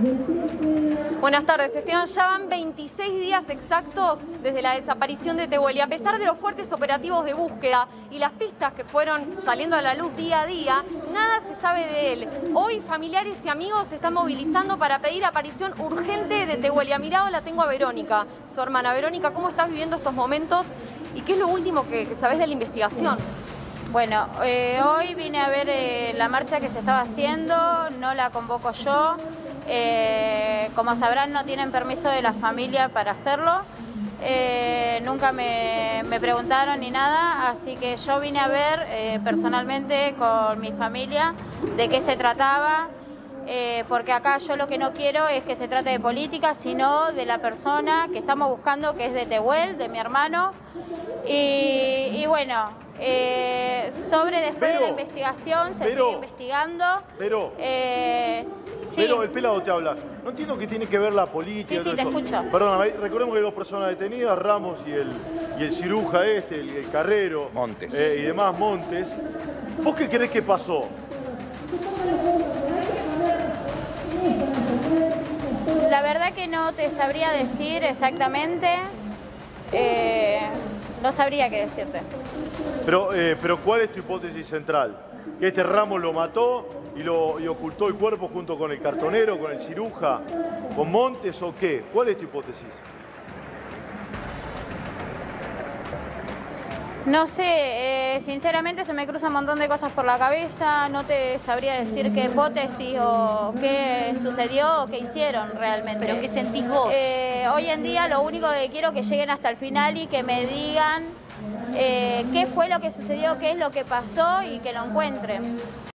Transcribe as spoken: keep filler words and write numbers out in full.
Buenas tardes, Esteban. Ya van veintiséis días exactos desde la desaparición de Tehuel y a pesar de los fuertes operativos de búsqueda y las pistas que fueron saliendo a la luz día a día, nada se sabe de él. Hoy familiares y amigos se están movilizando para pedir aparición urgente de Tehuel. Y a mi lado la tengo a Verónica, su hermana. Verónica, ¿cómo estás viviendo estos momentos y qué es lo último que, que sabés de la investigación? Bueno, eh, hoy vine a ver eh, la marcha que se estaba haciendo, no la convoco yo. Eh, como sabrán, no tienen permiso de la familia para hacerlo. Eh, nunca me, me preguntaron ni nada, así que yo vine a ver eh, personalmente con mi familia de qué se trataba, eh, porque acá yo lo que no quiero es que se trate de política, sino de la persona que estamos buscando, que es de Tehuel, de mi hermano. Y, y bueno, eh, sobre después pero, de la investigación se pero, sigue investigando. Pero, eh, sí. pero el pelado te habla. No entiendo qué tiene que ver la política. Sí, sí, te escucho. Perdóname, recordemos que hay dos personas detenidas, Ramos y el, y el ciruja este, el, el carrero. Montes. Eh, y demás, Montes. ¿Vos qué crees que pasó? La verdad que no te sabría decir exactamente. Eh, no sabría qué decirte. Pero, eh, pero ¿cuál es tu hipótesis central? ¿Que este Ramos lo mató y, lo, y ocultó el cuerpo junto con el cartonero, con el ciruja, con Montes o qué? ¿Cuál es tu hipótesis? No sé, eh, sinceramente se me cruzan un montón de cosas por la cabeza, no te sabría decir qué hipótesis o qué sucedió o qué hicieron realmente. ¿Pero qué sentís vos? Eh, hoy en día lo único que quiero es que lleguen hasta el final y que me digan eh, qué fue lo que sucedió, qué es lo que pasó y que lo encuentren.